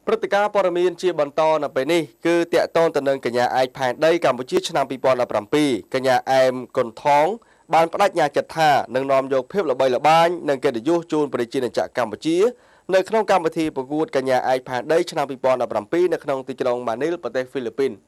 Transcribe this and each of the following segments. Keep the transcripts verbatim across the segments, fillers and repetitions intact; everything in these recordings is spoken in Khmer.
ព្រឹត្តិការណ៍ព័ត៌មានជាបន្តនៅពេលនេះគឺតាក់ទងទៅនឹងកញ្ញាឯកផែនដីកម្ពុជាឆ្នាំពីរពាន់ដប់ប្រាំពីរកញ្ញាអែមកុនថងបានបដិញ្ញាចិត្តថានឹងនាំយកភាពល្បីល្បាញនិងកិត្តិយសជូនប្រជាជនជាតិកម្ពុជានៅក្នុងកម្មវិធីប្រកួតកញ្ញាឯកផែនដីឆ្នាំពីរពាន់ដប់ប្រាំពីរនៅក្នុងទីក្រុងម៉ានីលប្រទេសហ្វីលីពីន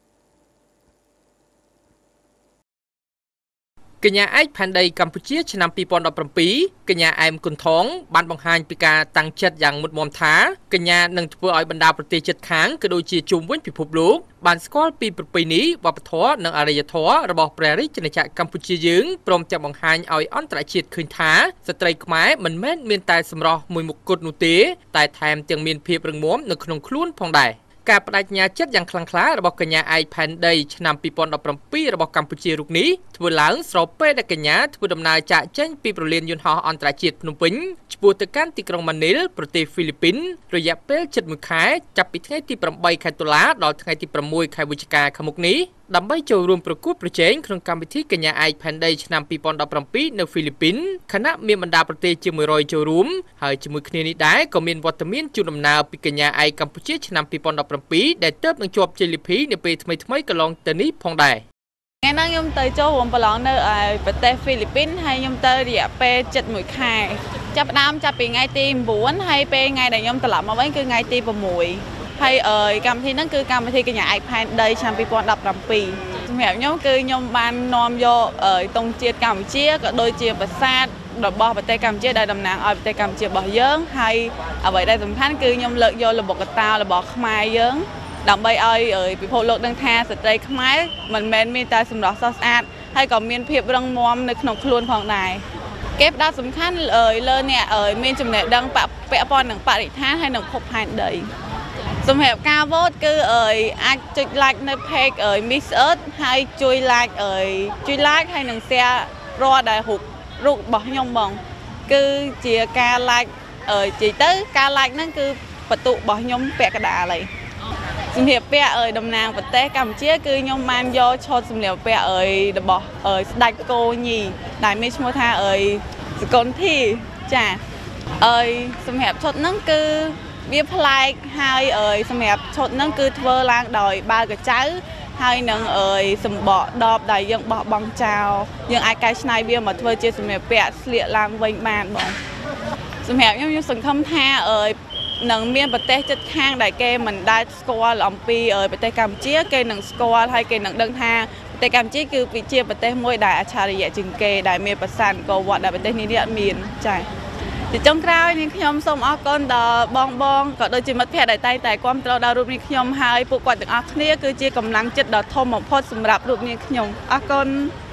កញ្ញាឯកផែនដីកម្ពុជាឆ្នាំពីរពាន់ដប់ប្រាំពីរកញ្ញាអែមគុនថងបានបង្ហាញពីការតាំងចិត្តយ៉ាងមុតមមថាកញ្ញានឹងធ្វើឲ្យបណ្ដាប្រទេសជិតខាងក៏ដូចជាជុំវិញពិភពលោកបានស្គាល់ពីប្រពៃណីវប្បធម៌និងអរិយធម៌របស់ព្រះរាជាណាចក្រកម្ពុជាយើងព្រមទាំងបង្ហាញឲ្យអន្តរជាតិឃើញថាស្ត្រីខ្មែរមិនមែនមានតែសម្រស់មួយមុខគត់នោះទេតែថែមទាំងមានភាពរឹងមាំនៅក្នុងខ្លួនផងដែរការបដិញ្ញាចិត្តយ៉ាងខ្លាំងក្លារបស់កញ្ញាឯកផែនដីឆ្នាំពីរពាន់ដប់ប្រាំពីររបស់កម្ពុជារូបនេះធ្វើឡើងស្របពេលដែលកញ្ញាធ្វើដំណើរចាកចេញពីប្រលានយន្តហោះអន្តរជាតិភ្នំពេញឆ្ពោះទៅកាន់ទីក្រុងម៉ានីលប្រទេសហ្វីលីពីនរយៈពេលជិតមួយខែចាប់ពីថ្ងៃទីប្រាំបីខែតុលាដល់ថ្ងៃទីប្រាំមួយខែវិច្ឆិកាខាងមុខនេះដើម្បីចូលរួមប្រកួតប្រជែងក្នុងកម្មវិធីកញ្ញាឯកផែនដីឆ្នាំពីរពាន់ដប់ប្រាំពីរនៅហ្វីលីពីនខណៈមានបណ្ដាប្រទេសជាងមួយរយចូលរួមហើយជាមួយគ្នានេះដែរក៏មានវត្តមានជូនដំណើរពីកញ្ញាឯកកម្ពុជាឆ្នាំពីរពាន់ដប់ប្រាំពីរដែលទើបនឹងជាប់ជ័យលាភីនៅពេលថ្មីៗកន្លងទៅនេះផងដែរថ្ងៃហ្នឹងខ្ញុំទៅចូលរួមប្រឡងនៅប្រទេសហ្វីលីពីនហើយខ្ញុំទៅរយៈពេលជិតមួយខែចាប់ផ្ដើមចាប់ពីថ្ងៃទី៩ហើយពេលថ្ងៃដែលខ្ញុំត្រឡប់មកវិញគឺថ្ងៃទីប្រាំមួយហើយកម្មវិធីហ្នឹងគឺកម្មវិធីកញ្ញាឯកផែនដីឆ្នាំពីរពាន់ដប់ប្រាំពីរសម្រាប់ខ្ញុំគឺខ្ញុំបាននាំយកទង់ជាតិកម្ពុជាក៏ដូចជាប្រាសាទរបស់ប្រទេសកម្ពុជាដែលតំណាងឲ្យប្រទេសកម្ពុជារបស់យើងហើយអ្វីដែលសំខាន់គឺខ្ញុំលើកយកល្បុក្កតោរបស់ខ្មែរយើងដើម្បីឲ្យពិភពលោកដឹងថាស្ត្រីខ្មែរមិនមែនមានតែសម្រស់ស្រស់ស្អាតហើយក៏មានភាពរឹងមាំនៅក្នុងខ្លួនផងដែរគេផ្ដោតសំខាន់លើអ្នកមានចំណេះដឹងពាក់ព័ន្ធនឹងបរិស្ថានហើយនឹងភពផែនដីសម្រាប់ការវោតគឺអាចចុច like នៅ page Miss Earth ហើយជួយ like ជួយ like ហើយនឹង share រាល់ដែលរូបរូបរបស់ខ្ញុំបងគឺជាការ like និយាយទៅការ like ហ្នឹងគឺបន្ទុករបស់ខ្ញុំពាក់កណ្ដាលហើយសម្ភារពាក់តំណាងប្រទេសកម្ពុជាគឺខ្ញុំបានយកឈុតសម្លៀកបំពាក់របស់ស្ដេចគោញីដែលមានឈ្មោះថាសកុនធីចាសម្រាប់ឈុតហ្នឹងគឺវាប្លែកហើយសម្រាប់ឈុតហ្នឹងគឺធ្វើឡើងដោយបាល់កញ្ចៅហើយនឹងសម្បកដបដែលយើងបោះបង់ចោលយើងអាចកែច្នៃវាមកធ្វើជាសម្ភារពាក់ស្លៀកឡើងវិញបានបងសម្រាប់ខ្ញុំខ្ញុំសង្ឃឹមថានឹងមានប្រទេសជិតខាងដែលគេមិនដែលស្គាល់អំពីប្រទេសកម្ពុជាគេនឹងស្គាល់ហើយគេនឹងដឹងថាប្រទេសកម្ពុជាគឺជាប្រទេសមួយដែលអច្ឆរិយៈជាងគេដែលមានប្រាសាទអង្គរវត្តដែលប្រទេសនេះអត់មានចា៎ជាចុងក្រោយនេះខ្ញុំសូមអរគុណដល់បងបងក៏ដូចជាមិត្តភ័ក្តិដែលតែងតែគាំទ្រដល់រូបនាងខ្ញុំហើយពួកគាត់ទាំងអស់គ្នាគឺជាកម្លាំងចិត្តដ៏ធំបំផុតសម្រាប់រូបនាងខ្ញុំអរគុណ